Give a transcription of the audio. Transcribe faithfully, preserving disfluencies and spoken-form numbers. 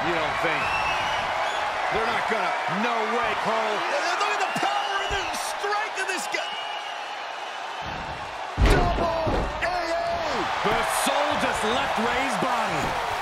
You don't think? They're not gonna. No way, Cole. Look at the power and the strength of this guy. Double A A. The soul just left Ray's body.